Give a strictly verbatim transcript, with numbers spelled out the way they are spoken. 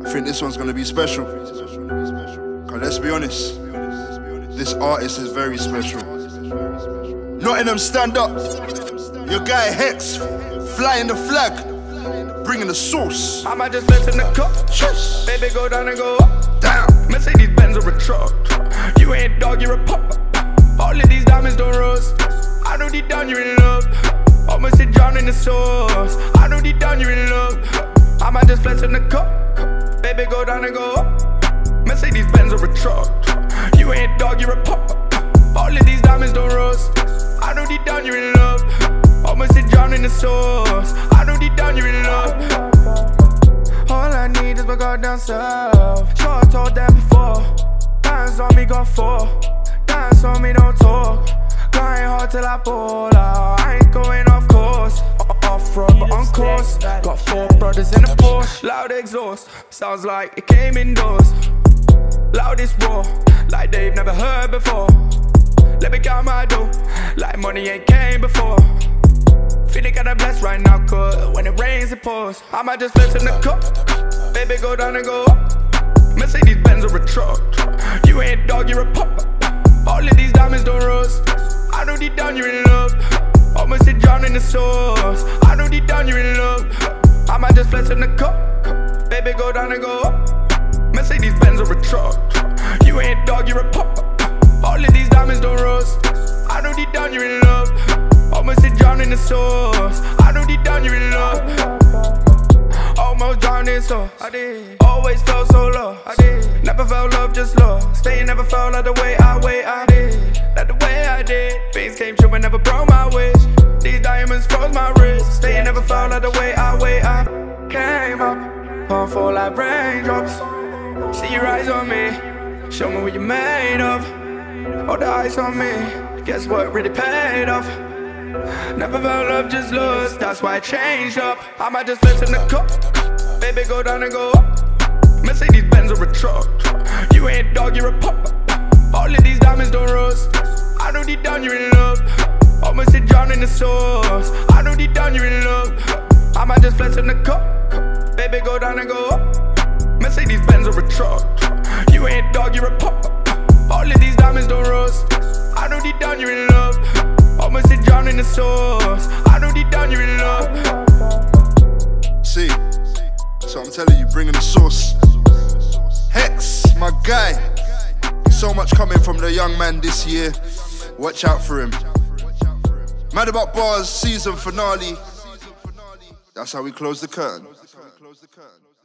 think this one's gonna be special. Cause let's be honest, this artist is very special. Nottingham, stand up. Your guy Hex, flying the flag, bringing the sauce. I might just flex in the cup. Yes. Baby, go down and go up. Damn. Mercedes Benz or a truck. You ain't dog, you're a pup. All of these diamonds don't rust. I know deep down you're in love. Almost sit drown in the sauce. I know deep down you're in love. I might just flex in the cup. Baby, go down and go up. Mercedes Benz or a truck. You ain't dog, you're a pup. All of these diamonds don't rust. I know deep down you're in love. Almost sit drown in the sauce. I know deep down you're in love. All I need is my goddamn self. Sure, I told them before. Dance on me, got four. Dance on me, don't talk. Going hard till I pull out. I ain't going off course. Off-road, but on course. Got four brothers in a Porsche. Loud exhaust, sounds like it came indoors. Loudest roar, like they've never heard before. Let me count my dough, like money ain't came before. Feeling kinda blessed right now, cause when it rains it pours. I might just flex in the cup. Baby, go down and go up. Mercedes Benz or a truck. You ain't dog, you're a pup. All of these diamonds don't rust. I know deep down you're in love. Almost sit drown in the sauce. I know deep down you're in love. I might just flex in the cup. Baby, go down and go up. Mercedes Benz or a truck. You ain't dog, you're a pup. All of these diamonds don't rust. I know deep down you're in love. Almost sit drown in the sauce. I know deep down you're in love. Almost drowned in sauce. I did. Always felt so low. I did. Never felt love, just love. Staying never felt like the way I wait. I did. Like the way I did. Things came true and never broke my wish. These diamonds froze my wrist. Staying never felt like the way I wait. I came up. Can't fall like raindrops. See your eyes on me. Show me what you're made of. All the eyes on me. Guess what really paid off. Never felt love, just lust. That's why I changed up. I might just flex in the cup. Baby, go down and go up. Mercedes Benz or a truck. You ain't dog, you're a pup. All of these diamonds don't rust. I know deep down you're in love. Almost sit drown in the sauce. I know deep down you're in love. I might just flex in the cup. Baby, go down and go up. Mercedes Benz or a truck. You ain't dog, you're a pup. All of these diamonds don't rust. I know deep down you're in love. Almost sit drown in the sauce. I know deep down you're in love. See, so I'm telling you, bringing the sauce. Hex, my guy. So much coming from the young man this year. Watch out for him. Mad About Bars season finale. That's how we close the curtain.